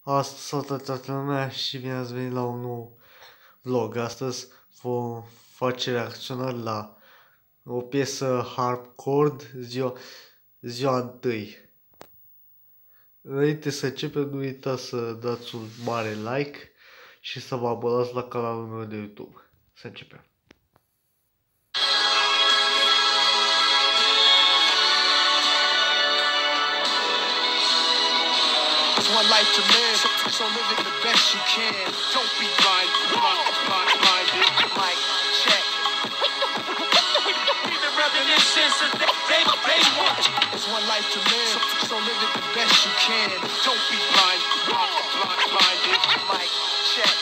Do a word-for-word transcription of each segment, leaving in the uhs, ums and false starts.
Salutare toată lumea și bine ați venit la un nou vlog. Astăzi vom face reacționări la o piesă Harpchord, ziua, ziua întâi. Înainte să începem, nu uitați să dați un mare like și să vă abonați la canalul meu de YouTube. Să începem. One life to live, so live it the best you can. Don't be blind, blind, blind, blinded. Mic check. We've been repping this since the day, day, day one. It's one life to live, so live it the best you can. Don't be blind, blind, blind, blinded. Mic check.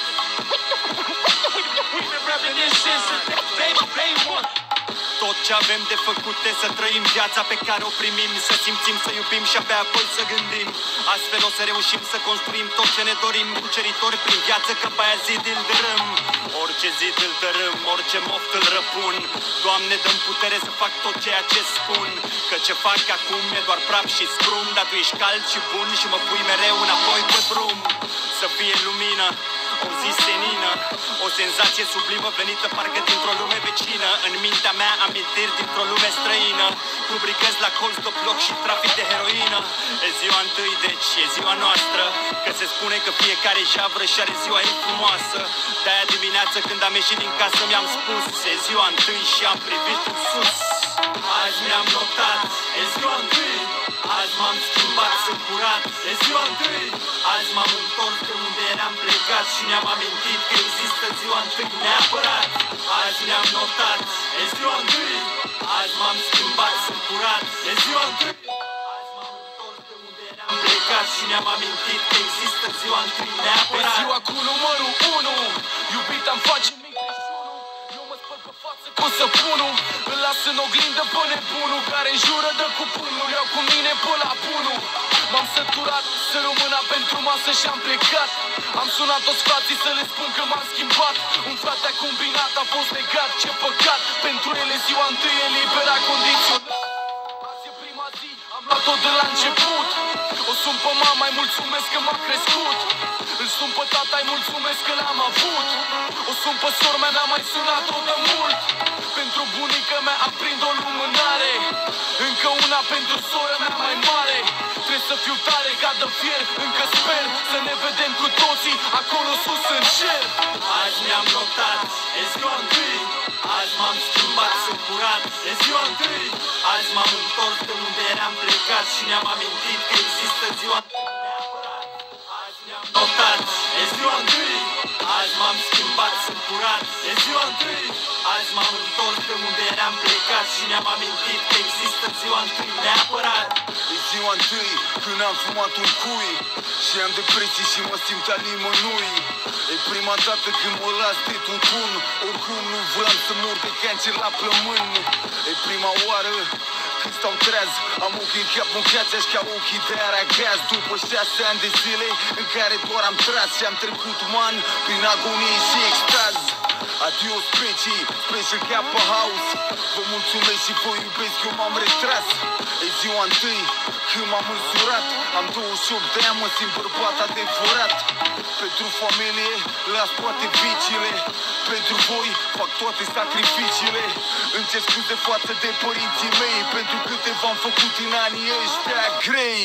We've been repping this since the day, day one. Tot ce avem de făcut e să trăim viața pe care o primim, să simțim, să iubim și abia apoi să gândim. Astfel o să reușim să construim tot ce ne dorim, cuceritori prin viață, că pe aia zid îl dărâm. Orice zid îl dărâm, orice moft îl răpun. Doamne, dă-mi putere să fac tot ceea ce spun, că ce fac acum e doar praf și scrum. Dar tu ești cald și bun și mă pui mereu înapoi pe drum. Să fie lumină, o zi senină, o senzație sublimă venită parcă dintr-o lume vecină. În mintea mea amintiri dintr-o lume străină, rubricăți la colț de bloc și trafic de heroină. E ziua întâi, deci e ziua noastră, că se spune că fiecare javră și are ziua ei frumoasă. De-aia dimineață când am ieșit din casă mi-am spus, e ziua întâi și am privit în sus. Azi mi-am notat, e ziua întâi, azi m-am schimbat, sunt curat, e ziua întâi. Azi m-am întors de unde eram plecat și mi-am amintit că există ziua întâi neapărat. Azi mi-am notat, e ziua întâi, azi m-am schimbat, sunt curat, e ziua întâi. Azi m-am întors de unde eram plecat și mi-am amintit că există ziua întâi neapărat. E ziua cu numărul unu, iubit am face mic creștinul. Eu mă spăl pe față cu săpunul, îl las în oglindă pe nebunul care jură de cu pumnul. Iau cu mine pe la bunul. M-am săturat să rămâna pentru masă și am plecat. Am sunat toți frații să le spun că m-am schimbat. Un frate a combinat, a fost legat, ce păcat. Pentru ele ziua întâi e libera condiționat. Azi e prima zi, am luat-o de la început. O sun pe mama, îi mulțumesc că m-a crescut. Îl sun pe tata, îi mulțumesc că l-am avut. O sun pe sora mea, n-am mai sunat-o de mult. Pentru bunica mea aprind o lumânare. Încă una pentru sora mea mai mare. Trebuie să fiu tare ca de fier, încă sper să ne vedem cu toții acolo sus în cer. Azi mi-am notat, e ziua întâi, azi m-am schimbat, sunt curat, e ziua întâi. Azi m-am întors de unde eram plecat și mi-am amintit că există ziua întâi neapărat. Azi mi-am notat, e ziua întâi, azi m-am schimbat, sunt curat, e ziua întâi. Azi m-am întors de unde eram plecat și mi-am amintit că există ziua întâi neapărat. E ziua întâi când am fumat un cui și am depresie și mă simt al nimănui. E prima dată când mă las de tutun, oricum nu vreau să mor de cancer la plămâni. E prima oară când stau treaz, am ochii în cap mâncați aș ca ochii de aragaz. După șase ani de zile în care doar am tras și am trecut man prin agonie și extaz. Adio specii, special Kappa House. Vă mulțumesc și vă iubesc, eu m-am retras. E ziua întâi când m-am însurat. Am douăzeci și opt de ani, mă simt bărbat adevărat. Pentru familie las toate viciile. Pentru voi fac toate sacrificiile. Îmi cer scuze față de părinții mei pentru câte v-am făcut în anii ăștia grei.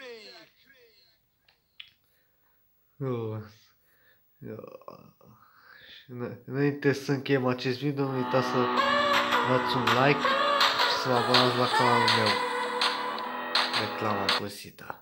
Oh. Înainte să încheiem acest video, nu uitați să dați un like și să vă abonați la canalul meu. Reclama plăsită.